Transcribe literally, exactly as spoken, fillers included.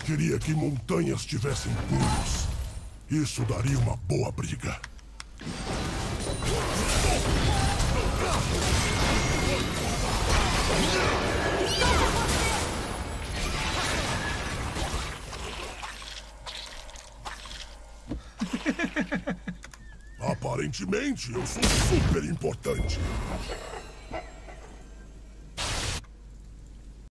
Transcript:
queria que montanhas tivessem pulos. Isso daria uma boa briga. Aparentemente, eu sou super importante.